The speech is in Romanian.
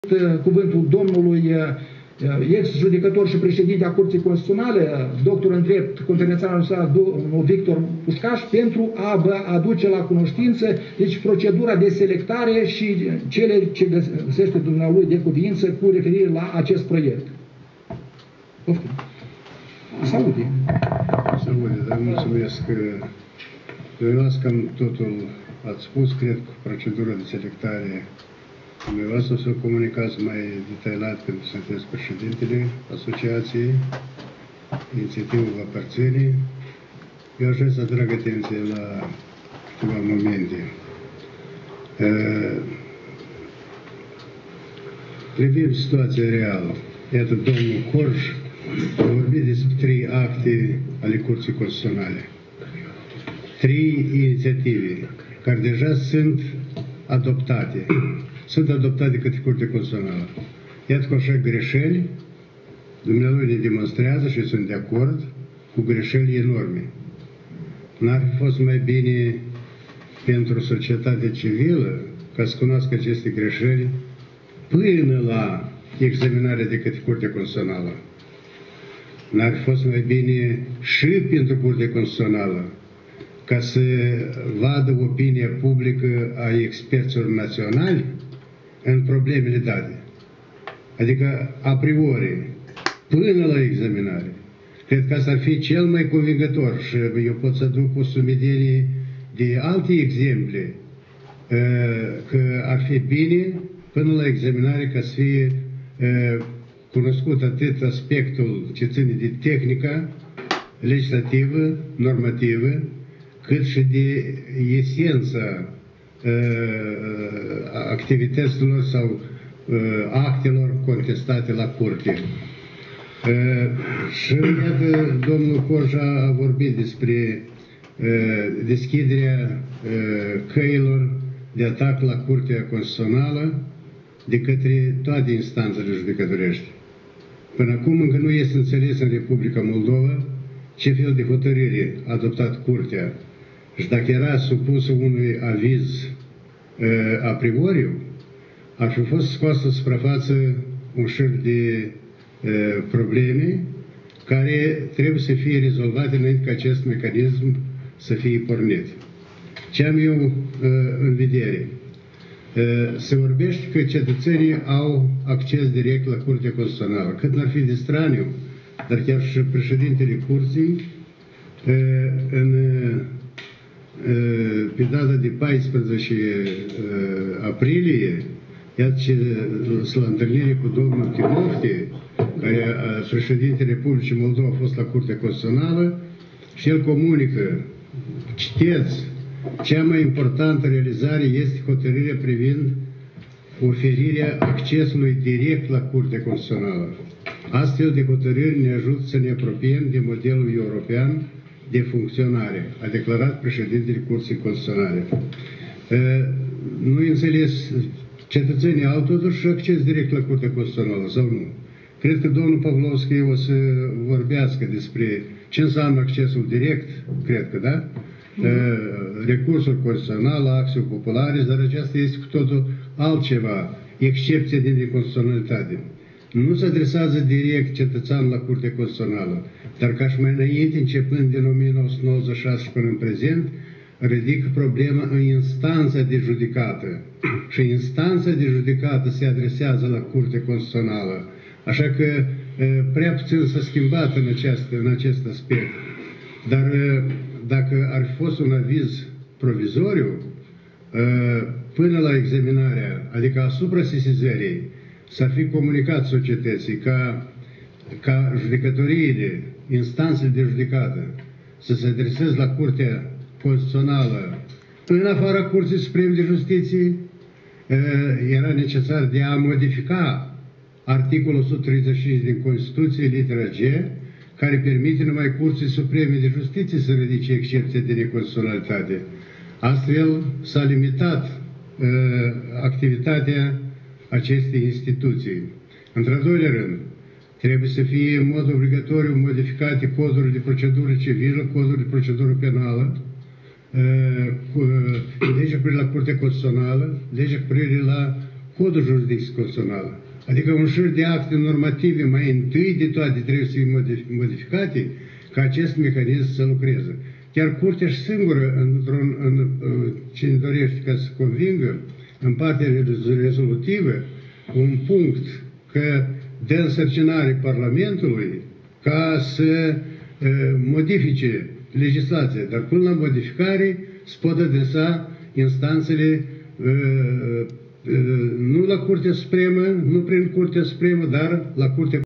cuvântul domnului ex-judecător și președinte a Curții Constituționale, doctor în drept constituțional, domnul Victor Pușcaș, pentru a vă aduce la cunoștință deci procedura de selectare și cele ce găsește dumnealui de cuviință cu referire la acest proiect. Poftim. Salude! Salude, dar mulțumesc. Dumneavoastră cam totul ați spus, cred că procedura de selectare dumneavoastră o să o comunicați mai detaliat pentru că sunteți președintele asociației, inițiativul vă aparține. Eu aș vrea să atrag atenție la câteva momente. Privim situația reală. Iată, domnul Corj a vorbit despre 3 acte ale Curții Constituționale. 3 inițiative care deja sunt adoptate. Sunt adoptate de către Curtea Constituțională. Iată că așa greșeli, dumnealui ne demonstrează și sunt de acord cu greșeli enorme. N-ar fi fost mai bine pentru societatea civilă ca să cunoască aceste greșeli până la examinarea de către Curtea Constituțională. N-ar fi fost mai bine și pentru Curtea Constituțională ca să vadă opinia publică a experților naționali în problemele date. Adică, a priori, până la examinare. Cred că asta ar fi cel mai convingător și eu pot să aduc o sumedenie de alte exemple că ar fi bine până la examinare ca să fie cunoscut atât aspectul ce ține de tehnica legislativă, normativă, cât și de esența activităților sau actelor contestate la curte. Și iată, domnul Corja a vorbit despre deschiderea căilor de atac la Curtea Constituțională de către toate instanțele judecătorești. Până acum încă nu este înțeles în Republica Moldova ce fel de hotărâre a adoptat Curtea și dacă era supusă unui aviz a priori, ar fi fost scoasă în suprafață un șir de probleme care trebuie să fie rezolvate înainte ca acest mecanism să fie pornit. Ce am eu în vedere? Se vorbește că cetățenii au acces direct la Curtea Constituțională. Cât n-ar fi de straniu, dar chiar și președintele Curții, pe data de 14 aprilie, iată ce la întâlnire cu domnul Timofte, care președintele Republicii Moldova a fost la Curtea Constituțională, și el comunică, citeți, cea mai importantă realizare este hotărârea privind oferirea accesului direct la Curtea Constituțională. Astfel de hotărâri ne ajută să ne apropiem de modelul european de funcționare, a declarat președintele Curții Constituționale. Nu înțeles, cetățenii au totuși acces direct la Curtea Constituțională sau nu? Cred că domnul Pavlovski o să vorbească despre ce înseamnă accesul direct, cred că, da? Recursul constituțional, acțiuni populare, dar aceasta este cu totul altceva, excepție din neconstituționalitate. Nu se adresează direct cetățean la Curtea Constituțională, dar ca și mai înainte, începând din 1996 până în prezent, ridică problema în instanța de judecată. Și instanța de judecată se adresează la Curtea Constituțională. Așa că prea puțin s-a schimbat în acest aspect. Dar dacă ar fi fost un aviz provizoriu, până la examinarea, adică asupra sesizării, s-ar fi comunicat societății ca judecătoriile, instanțele de judecată, să se adreseze la Curtea Constituțională în afara Curții Supreme de Justiție, era necesar de a modifica articolul 135 din Constituție, litera G, care permite numai Curții Supreme de Justiție să ridice excepție de neconstituționalitate. Astfel s-a limitat activitatea acestei instituții. Într-al doilea rând, trebuie să fie în mod obligatoriu modificate codurile de procedură civilă, codul de procedură penală, legea cu privire la Curtea Constituțională, legea cu privire la codul juridic constituțional. Adică un șir de acte normative mai întâi de toate trebuie să fie modificate ca acest mecanism să lucreze. Chiar Curtea și singură, cine dorește ca să convingă, în partea rezolutivă, un punct că de însărcinare Parlamentului ca să modifice legislația, dar până la modificare se pot adresa instanțele nu la Curtea Supremă, nu prin Curtea Supremă, dar la Curtea